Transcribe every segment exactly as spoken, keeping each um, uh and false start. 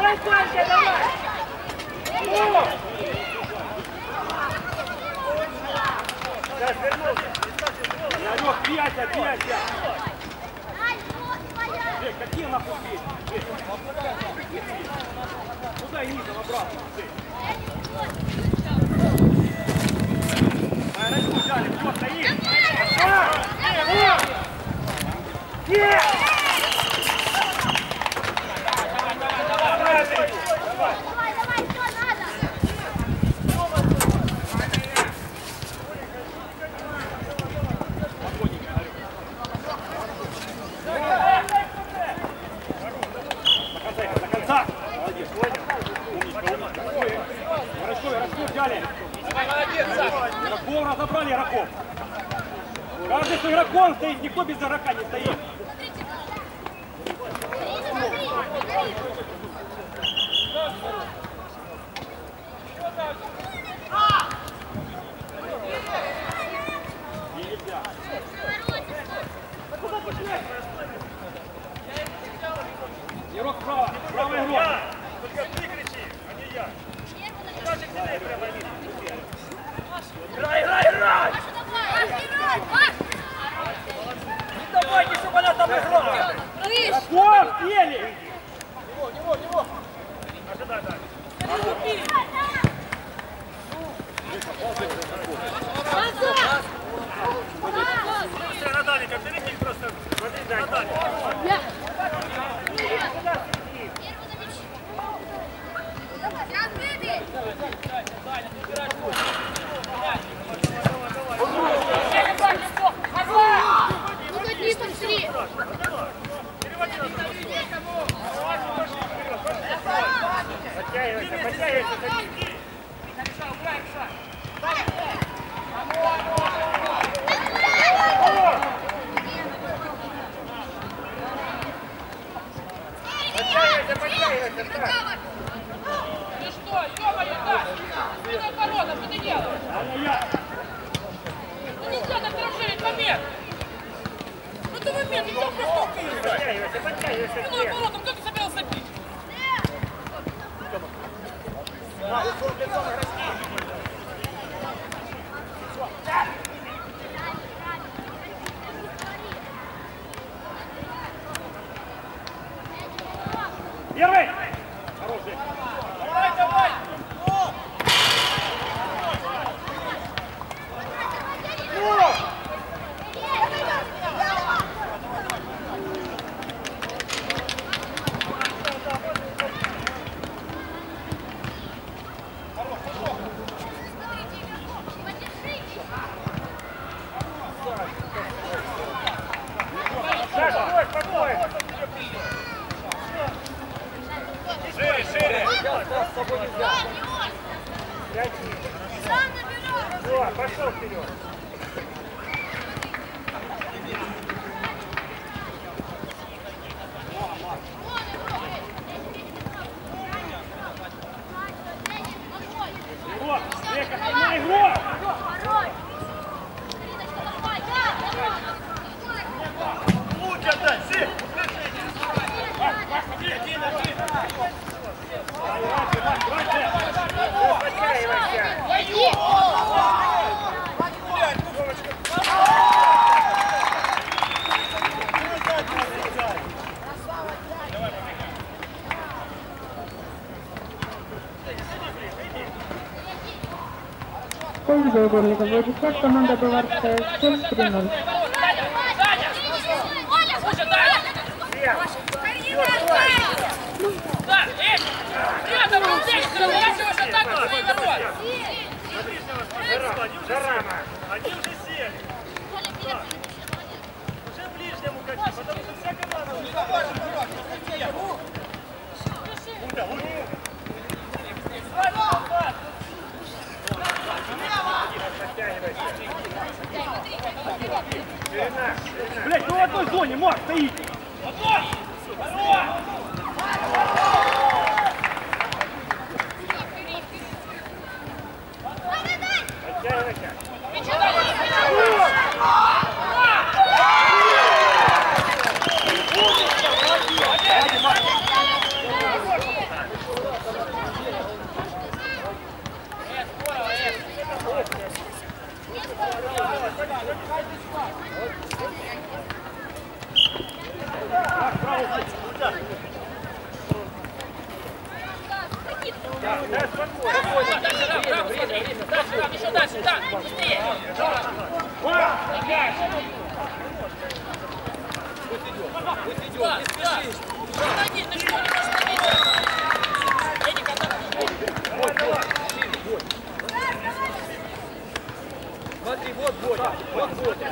Какие нахуй есть? Куда и низом обратно? Рачку взяли, все, стоит! Нет! Разобрали игроков. Каждый с игроком стоит, никто без игрока не стоит. Игрок справа, правый игрок. Только ты кричи, а не я. Даже к тебе прямо видно. Играй, играй, играй! Не давайте, чтобы она там играла! Раков, сели! Него, него, него! Ожидай, дай! Слушай, Наталья, перекинь просто! Смотри, дай, Наталья! Подтягивайся, подтягивайся, садись. Подтягивайся, подтягивайся, встань. Ты что, ё-моё, да? Ты наоборот, что ты делаешь? Ну нельзя так нарушить момент. Ну ты момент, ты что просто упишь? Подтягивайся, подтягивайся. Ты наоборот, кто ты собирался бить? На, лицом, лицом, игроки. Первый! Хороший! Давай, давай! Шире, шире! Все, пошел вперед! Игрок! Века, на игрок! Луки отдай, си! Пользу горлика вводит команда Баварская шесть три ноль. Да, эй! Рядом, руки! Давайте вашу атаку своей ворот! Жарама! Они уже сели! Так. Уже ближнему кати, потому что вся команда... Лука, Лука! Блять, ну в одной зоне, Марк, стоите! Одной! Второй! Подтягивайся! Да, спокойно. Дальше, Рам, Рам, смотри. Дальше, Рам, еще дальше. Так, быстрее. Пусть идет, пусть идет, не спешишь. Остановись, ты что, не остановиться? Эдик, остановись. Вот, вот, шире, вот. Смотри, вот Бодя, вот Бодя.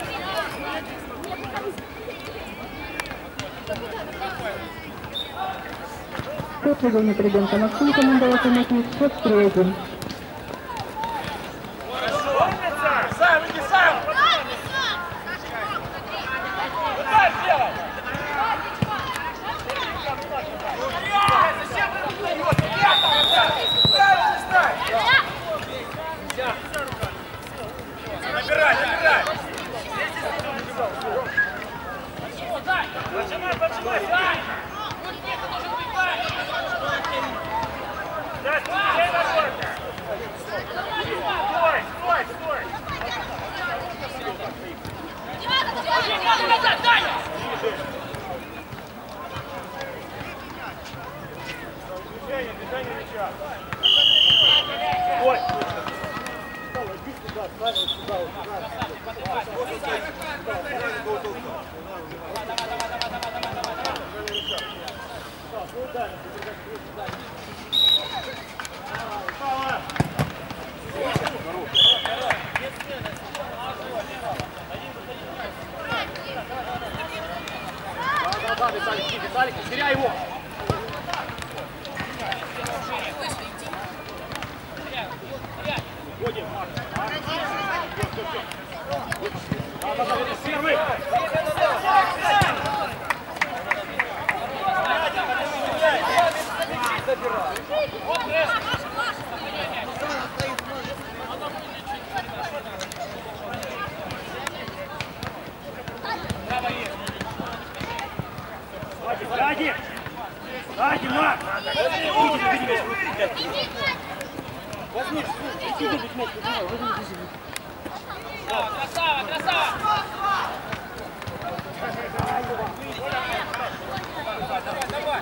Тут его не придумка. Максим командовал командник шесть три один. Сам, иди сам! Удар сделай! Зачем ты тут даешь? Я там, да! Правильно ставь! Набирай, набирай! Дай! Поджимай, поджимай! Дай! Вот нет, ты должен быть, дай! Да, стой, ногой! Стой, стой, стой! Надо назад, Даня! Движение, движение мяча. Ой! Иди сюда, ставил сюда, вот сюда. Да, Виталик, иди, Виталик, не теряй его! Уходим, Марк. Да, да, да, первый! Сзади! Сзади, Марк! Возьми, иди, иди, мяч, возьми, возьми. Красава, красава! Давай,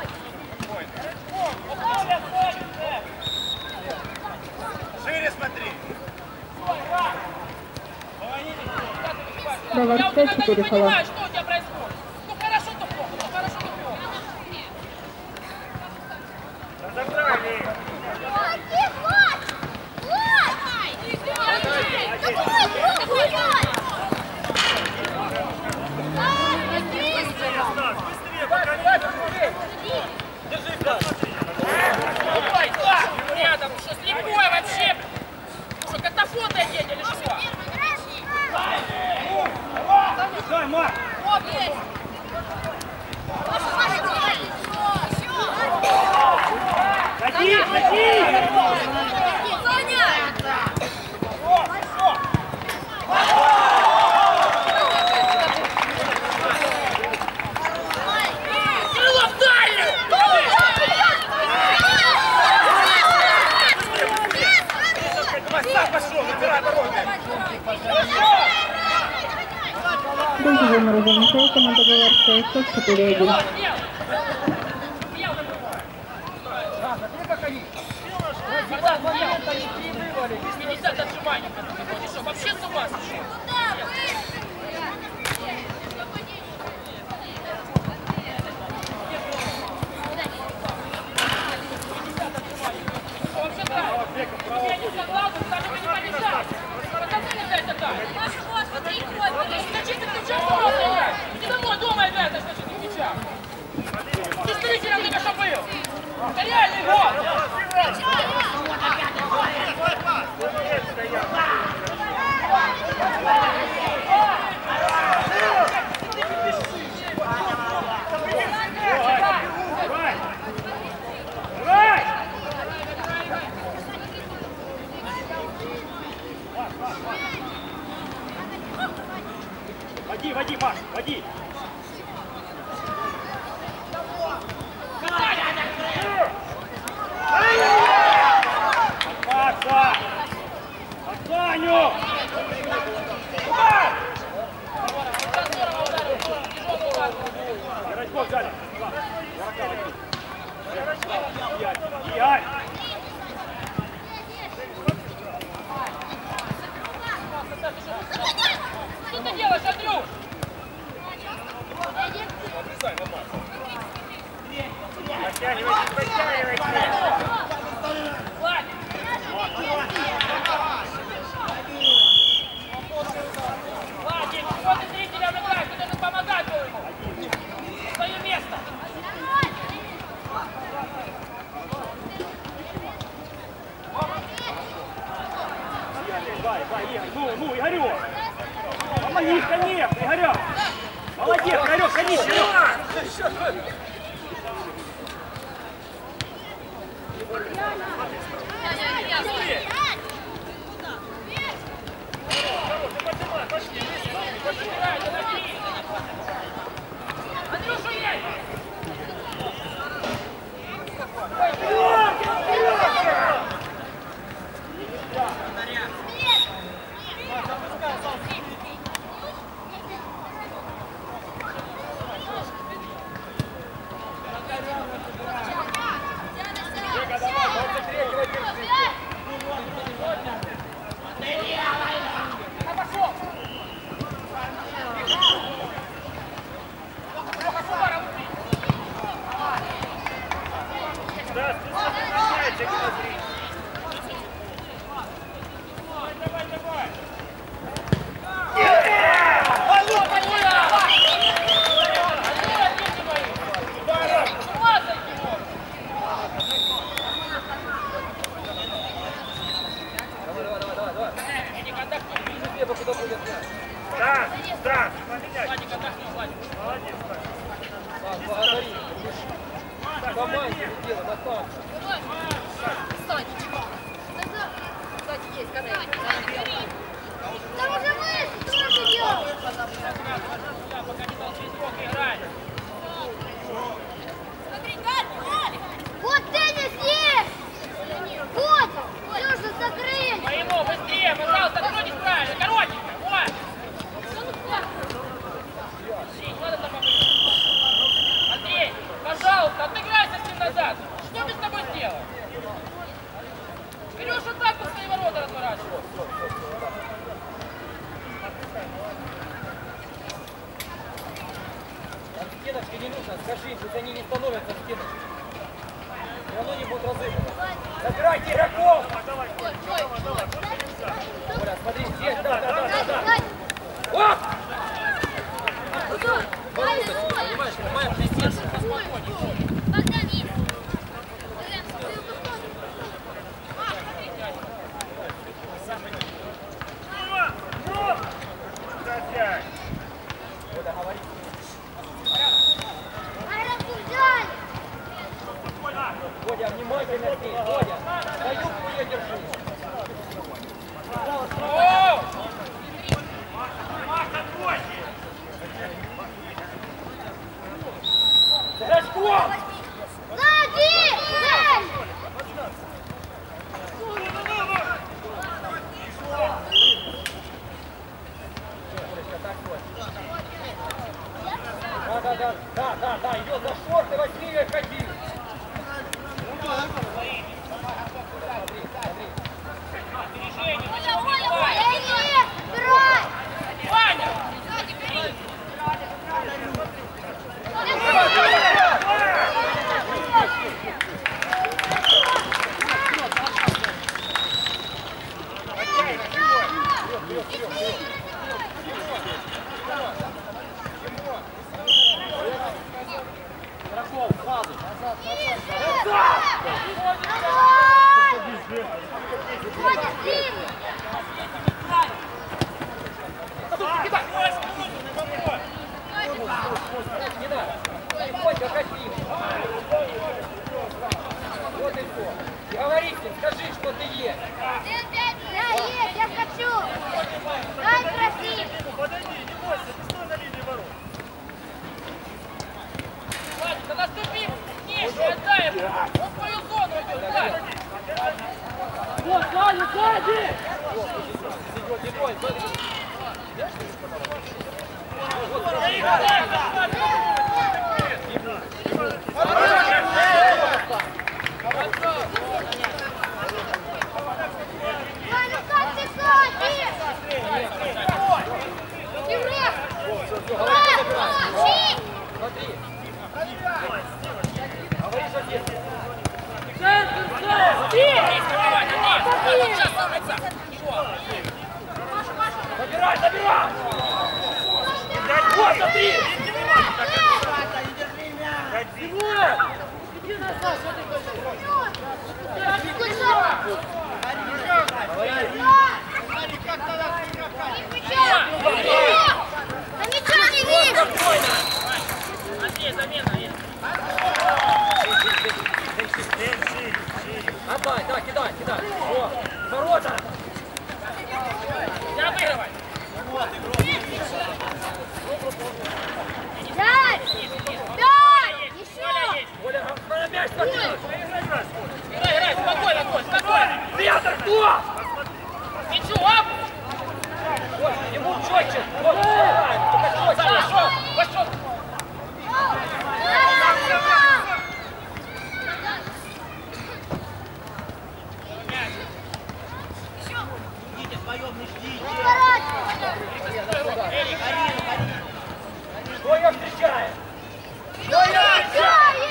давай! Шире смотри! Давай, Я вот пять иногда не четыре фола. понимаю, что у тебя происходит. Ну хорошо, то плохо, ну хорошо, то плохо. Разобрали! Быстрее, пока не... Держи, смотри! Ой, да, рядом, что слепой вообще? Что, катафот одеть или что? Дай, Марк! Вот есть! Ходи, ходи! Крылов дальше! Давай, сам пошел, набирай обороны! Друзья, время разумеется, команда говорит шесть четыре один. пятьдесят отжиманий. Ты что, вообще с ума сошел? Вообще так. Я не сказал, ты сами бы не помешал. Показали за это так. Значит, ты кричал, что можно играть. Иди домой, дома играй, значит, не кричал. Ты строителем только что был. Это реальный гол. Води, води, Маш, води! Макса! Отстаню! Ярочков взяли! Ярока возьми! Игорь! Дай, дай, Игорь. Ну, ну, Игорек. Помоги, конечно, Игорек. Молодец, Игорек, садись, Игорек. Андрюша, есть! Да, да, поменять. Молодец, Так, благодари. Команде делаем, останься. Кстати, есть, конечно. Там уже мы тоже делаем. Пока не дал через бок играть. Вот теннис есть! Вот! Все же закрыли! По ему, быстрее, пожалуйста, откройтесь правильно, коротенько, вот! Ладно, там побыстрее. Андрей, пожалуйста, отыграйся с ним назад! Что мы с тобой сделаем? Берешь вот так вот свои ворота разворачивай. От стеночки не нужно, скажи им, пусть они не становятся в стеночке. И оно не будет разыгрывать. Забирайте игроков! Оля, смотри, здесь, да, да, да, да, да. О! Понимаешь, понимаешь, пиздец. Водя, внимательно здесь, Водя. За юбку ее держи. Оу! Рожков! Сзади! Сзади! Да, да, да, да, да, да, идет за шорты, возьми ее и ходи. Оля, Оля, Оля, иди! Играй! Ваня! Игроков, сразу. Не надо. Водя, ходи. Вот и все. И говори с ним, скажи, что ты есть. Я есть, я хочу! Дай проси! Подойди, не бойся, ты стой на линии ворот. Ваня, да наступи ниже, отдай ему! Он в твою зону идет, да! Вот, сзади, сзади! Идет, идет, смотри. Ваня, ну как ты ходишь? Играй! Молчи! Смотри. Говори, что здесь. Забирай, забирай! Вот, смотри! Иди назад, что ты хочешь? кидай. О, ворота. Я выигрывай. Пять! Пять! Еще! Оля, надо мяч подкинуть. Играй, играй, спокойно, Коль, спокойно. Центр, кто? Мячу, оп! Ой, ему четче. Вот, давай, только четче. Пошел, пошел. Кто ее встречает? Кто ее встречает?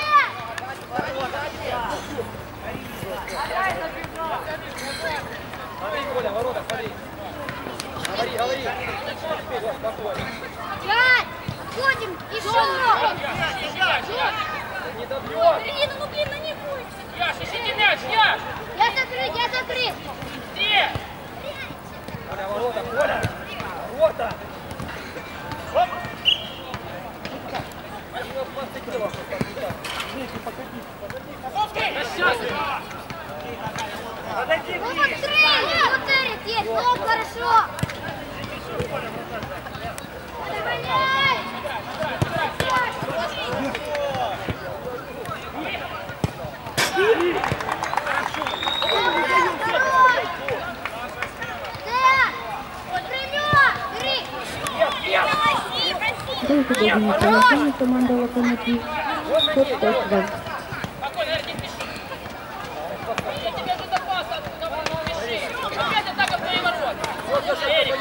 Смотри, Коля, ворота, смотри. Говори, говори. Теперь, вот, спокойно. Пять! Отходим! Еще! Не добьет. Блин, ну блин, ну не будет! Яш, ищите мяч, Яш. Я закрыт, я закрыт! Где? Коля, ворота, Коля. Ворота. Оп. Они его двадцать кило Да сейчас. Подойди Ну к вот ней. тренер! Вот Эрик есть! Ну, хорошо! Добавляй! Дайте годину телефону команда «Локомотив». Счет шесть два. Спокойно, Эрик, не спеши. Я тебе тут запас, не спеши. Опять атака в твои ворота. Эрик.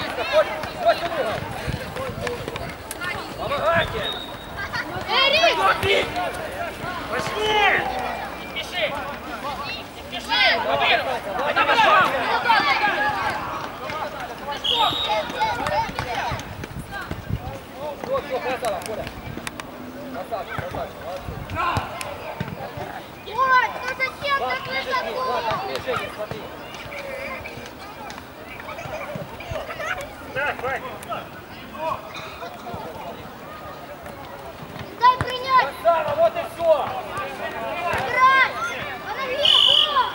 Помогайте! Эрик! Пошли! Не спеши. Не спеши. Выигрывай. Это было. Вот, все, красава, Коля. Красавчик, красавчик, молодцы. Вот, ну зачем Влад, так движение, Влад, высоко? движение, смотри. Так, Вань. Дай принять! Красава, вот и все. Играй! А на вверх!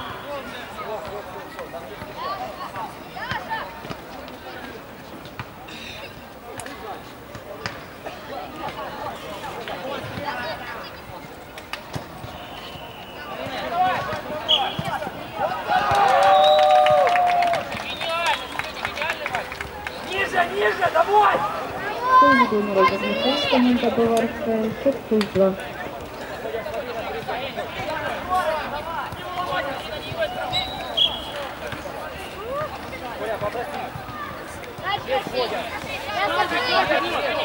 Ниже, ниже, давай! Повідомлено розміщення команда «Баварська». Счет шесть два. Коля, попроси. Дай просить! Я закрыт!